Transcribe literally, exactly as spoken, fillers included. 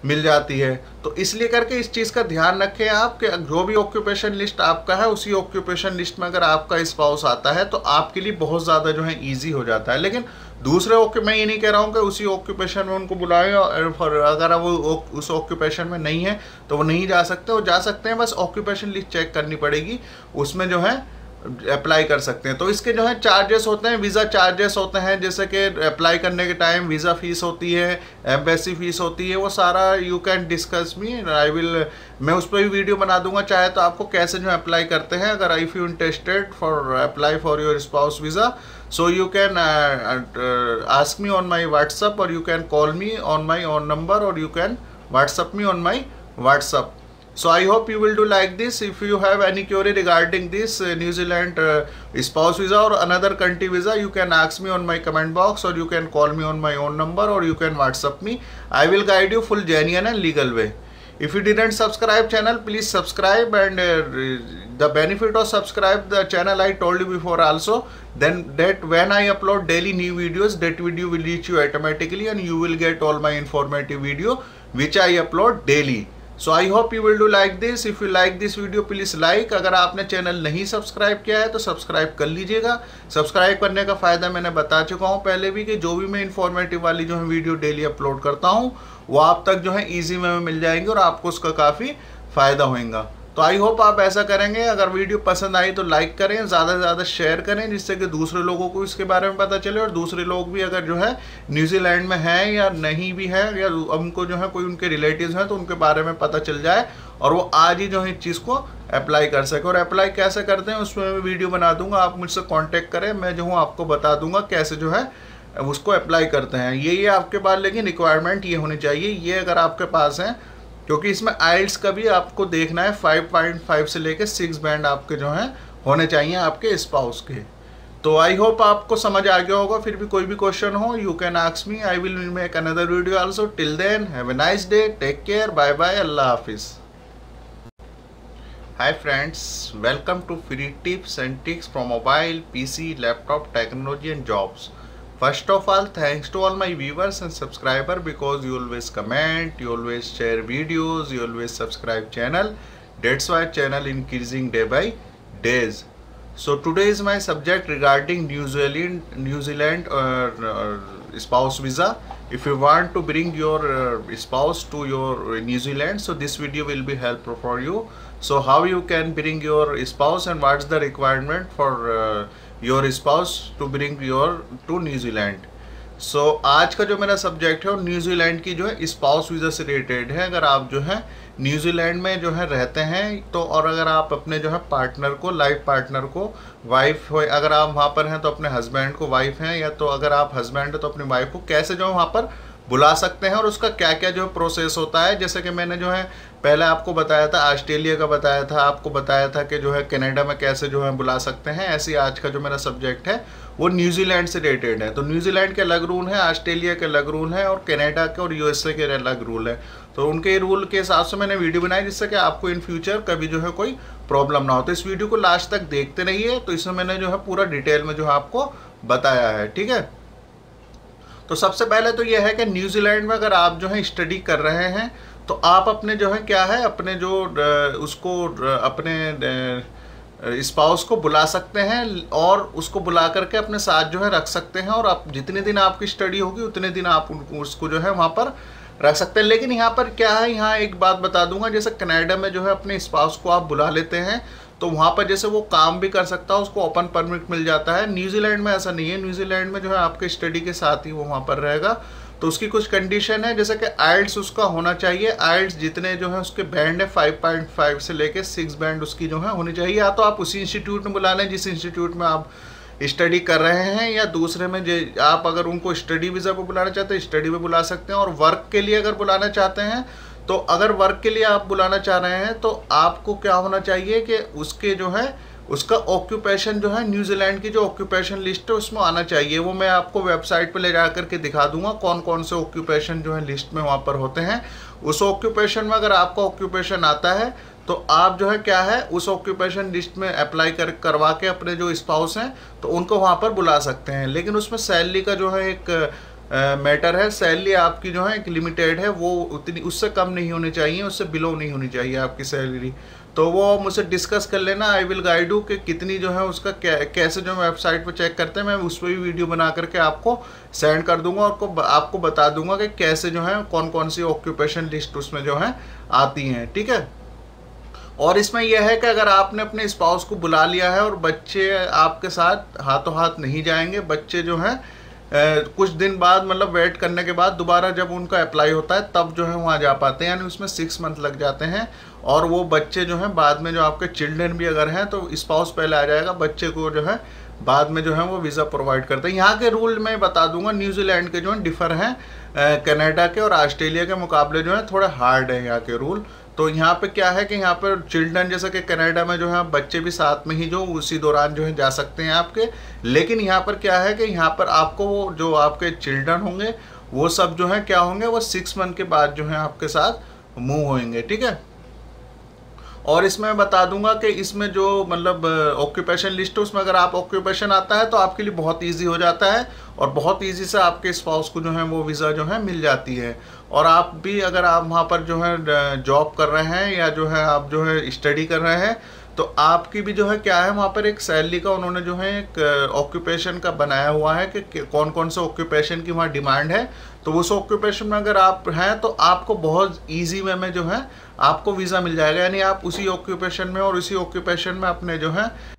मिल जाती है। तो इसलिए करके इस चीज़ का ध्यान रखें आप कि जो भी ऑक्यूपेशन लिस्ट आपका है उसी ऑक्यूपेशन लिस्ट में अगर आपका स्पाउस आता है तो आपके लिए बहुत ज़्यादा जो है ईजी हो जाता है। लेकिन दूसरे ओक्यू मैं ये नहीं कह रहा हूँ कि उसी ऑक्यूपेशन में उनको बुलाएं, और अगर वो उस ऑक्यूपेशन में नहीं है तो वो नहीं जा सकते, वो जा सकते हैं, बस ऑक्यूपेशन लिस्ट चेक करनी पड़ेगी, उसमें जो है अप्लाई कर सकते हैं। तो इसके जो है चार्जेस होते हैं, वीज़ा चार्जेस होते हैं, जैसे कि अप्लाई करने के टाइम वीज़ा फीस होती है, एम्बेसी फीस होती है, वो सारा you can discuss me, I will, मैं उस पर भी वीडियो बना दूंगा। चाहे तो आपको कैसे जो अप्लाई करते हैं, अगर if you interested for apply for your spouse visa, so you can uh, uh, ask me on my WhatsApp, or you can call me on my own number, or you can WhatsApp me on my WhatsApp. So I hope you will do like this. If you have any query regarding this uh, New Zealand uh, spouse visa or another country visa, you can ask me on my comment box, or you can call me on my own number, or you can WhatsApp me. I will guide you full genuine and legal way. If you didn't subscribe channel, please subscribe, and uh, the benefit of subscribe the channel I told you before also, then that when I upload daily new videos, that video will reach you automatically and you will get all my informative video which I upload daily. So I hope you will do like this. If you like this video, please like. अगर आपने channel नहीं subscribe किया है तो subscribe कर लीजिएगा। Subscribe करने का फ़ायदा मैंने बता चुका हूँ पहले भी, कि जो भी मैं इन्फॉर्मेटिव वाली जो है वीडियो डेली अपलोड करता हूँ वो आप तक जो है ईजी में मिल जाएंगे और आपको उसका काफ़ी फ़ायदा होगा। तो आई होप आप ऐसा करेंगे। अगर वीडियो पसंद आई तो लाइक करें, ज़्यादा से ज़्यादा शेयर करें, जिससे कि दूसरे लोगों को इसके बारे में पता चले, और दूसरे लोग भी अगर जो है न्यूजीलैंड में हैं या नहीं भी है, या उनको जो है कोई उनके रिलेटिव्स हैं तो उनके बारे में पता चल जाए और वो आज ही जो है इस चीज़ को अप्लाई कर सके। और अप्लाई कैसे करते हैं उसमें मैं वीडियो बना दूंगा, आप मुझसे कॉन्टेक्ट करें, मैं जो हूँ आपको बता दूंगा कैसे जो है उसको अप्लाई करते हैं। ये ये आपके पास, लेकिन रिक्वायरमेंट ये होनी चाहिए, ये अगर आपके पास है, क्योंकि इसमें आइल्स का भी आपको देखना है, फाइव पॉइंट फाइव से लेकर सिक्स बैंड आपके जो हैं होने चाहिए आपके स्पाउस के। तो आई होप आपको समझ आ गया होगा। फिर भी कोई भी क्वेश्चन हो, you can ask me, I will make another video also. Till then have a nice day, take care, bye bye, अल्लाह हाफिज। Hi friends, welcome to free tips and tricks from mobile, PC, laptop technology and jobs. First of all, thanks to all my viewers and subscribers, because you always comment, you always share videos, you always subscribe channel. That's why channel increasing day by days. So today is my subject regarding New Zealand, New Zealand uh, uh, spouse visa. If you want to bring your uh, spouse to your New Zealand, so this video will be helpful for you. So how you can bring your spouse and what's the requirement for uh, your spouse to bring your to New Zealand. So आज का जो मेरा subject है वो New Zealand की जो है spouse visa से रिलेटेड है। अगर आप जो है न्यूजीलैंड में जो है रहते हैं तो, और अगर आप अपने जो है पार्टनर को, लाइफ पार्टनर को, वाइफ हो, अगर आप वहाँ पर हैं तो अपने हस्बैंड को वाइफ हैं, या तो अगर आप हस्बैंड है तो अपनी वाइफ को कैसे जो है वहाँ पर बुला सकते हैं और उसका क्या क्या जो है प्रोसेस होता है। जैसे कि मैंने जो है पहले आपको बताया था, ऑस्ट्रेलिया का बताया था, आपको बताया था कि जो है कनाडा में कैसे जो है बुला सकते हैं। ऐसे ही आज का जो मेरा सब्जेक्ट है वो न्यूजीलैंड से रिलेटेड है। तो न्यूजीलैंड के अलग रूल है, ऑस्ट्रेलिया के अलग रूल है, और कनाडा के और यूएसए के अलग रूल है। तो उनके रूल के हिसाब से मैंने वीडियो बनाई, जिससे कि आपको इन फ्यूचर कभी जो है कोई प्रॉब्लम ना हो। तो इस वीडियो को लास्ट तक देखते रहिए। तो इसमें मैंने जो है पूरा डिटेल में जो है आपको बताया है, ठीक है। तो सबसे पहले तो यह है कि न्यूजीलैंड में अगर आप जो है स्टडी कर रहे हैं तो आप अपने जो है क्या है, अपने जो उसको अपने स्पाउस को बुला सकते हैं और उसको बुला करके अपने साथ जो है रख सकते हैं, और आप जितने दिन आपकी स्टडी होगी उतने दिन आप उसको जो है वहाँ पर रख सकते हैं। लेकिन यहाँ पर क्या है, यहाँ एक बात बता दूंगा, जैसे कनाडा में जो है अपने स्पाउस को आप बुला लेते हैं तो वहाँ पर जैसे वो काम भी कर सकता है, उसको ओपन परमिट मिल जाता है। न्यूजीलैंड में ऐसा नहीं है। न्यूजीलैंड में जो है आपके स्टडी के साथ ही वो वहाँ पर रहेगा। तो उसकी कुछ कंडीशन है, जैसे कि आइल्स उसका होना चाहिए। आइल्स जितने जो है उसके बैंड है फाइव पॉइंट फाइव से लेके सिक्स बैंड उसकी जो है होनी चाहिए। या तो आप उसी इंस्टीट्यूट में बुला लें जिस इंस्टीट्यूट में आप स्टडी कर रहे हैं, या दूसरे में जो आप अगर उनको स्टडी वीज़ा पर बुलाना चाहते हैं स्टडी में बुला सकते हैं। और वर्क के लिए अगर बुलाना चाहते हैं तो अगर वर्क के लिए आप बुलाना चाह रहे हैं तो आपको क्या होना चाहिए कि उसके जो है उसका ऑक्यूपेशन जो है न्यूजीलैंड की जो ऑक्यूपेशन लिस्ट है उसमें आना चाहिए। वो मैं आपको वेबसाइट पे ले जा करके दिखा दूंगा कौन कौन से ऑक्यूपेशन जो है लिस्ट में वहाँ पर होते हैं। उस ऑक्यूपेशन में अगर आपका ऑक्यूपेशन आता है तो आप जो है क्या है उस ऑक्यूपेशन लिस्ट में अप्लाई कर करवा के अपने जो स्पाउस हैं तो उनको वहाँ पर बुला सकते हैं। लेकिन उसमें सैलरी का जो है एक मैटर है। सैलरी आपकी जो है एक लिमिटेड है, वो उतनी उससे कम नहीं होनी चाहिए, उससे बिलो नहीं होनी चाहिए आपकी सैलरी। तो वो मुझसे डिस्कस कर लेना, आई विल गाइड यू कि कितनी जो है उसका कै, कैसे जो वेबसाइट पर चेक करते हैं, मैं उस पर भी वीडियो बना करके आपको सेंड कर दूंगा और को, आपको बता दूंगा कि कैसे जो है कौन कौन सी ऑक्यूपेशन लिस्ट उसमें जो है आती हैं, ठीक है। और इसमें यह है कि अगर आपने अपने स्पाउस को बुला लिया है और बच्चे आपके साथ हाथों हाथ नहीं जाएंगे, बच्चे जो हैं कुछ दिन बाद मतलब वेट करने के बाद दोबारा जब उनका अप्लाई होता है तब जो है वहाँ जा पाते हैं, यानी उसमें सिक्स मंथ लग जाते हैं। और वो बच्चे जो हैं बाद में जो आपके चिल्ड्रन भी अगर हैं तो स्पाउस पहले आ जाएगा, बच्चे को जो है बाद में जो है वो वीज़ा प्रोवाइड करते हैं। यहाँ के रूल मैं बता दूंगा, न्यूजीलैंड के जो है डिफर हैं कनाडा के और ऑस्ट्रेलिया के मुकाबले जो है थोड़ा हार्ड है यहाँ के रूल। तो यहाँ पे क्या है कि यहाँ पर चिल्ड्रन जैसे कि कनाडा में जो है बच्चे भी साथ में ही जो उसी दौरान जो है जा सकते हैं आपके, लेकिन यहाँ पर क्या है कि यहाँ पर आपको वो जो आपके चिल्ड्रन होंगे वो सब जो है क्या होंगे, वो सिक्स मंथ के बाद जो है आपके साथ मूव होंगे, ठीक है। और इसमें मैं बता दूंगा कि इसमें जो मतलब ऑक्यूपेशन लिस्ट है उसमें अगर आप ऑक्यूपेशन आता है तो आपके लिए बहुत इजी हो जाता है और बहुत इजी से आपके स्पाउस को जो है वो वीज़ा जो है मिल जाती है। और आप भी अगर आप वहाँ पर जो है जॉब कर रहे हैं या जो है आप जो है स्टडी कर रहे हैं तो आपकी भी जो है क्या है वहाँ पर एक सैलरी का उन्होंने जो है एक ऑक्यूपेशन का बनाया हुआ है कि कौन कौन से ऑक्यूपेशन की वहाँ डिमांड है। तो उस ऑक्यूपेशन में अगर आप हैं तो आपको बहुत इजी वे में जो है आपको वीज़ा मिल जाएगा, यानी आप उसी ऑक्यूपेशन में और उसी ऑक्यूपेशन में अपने जो है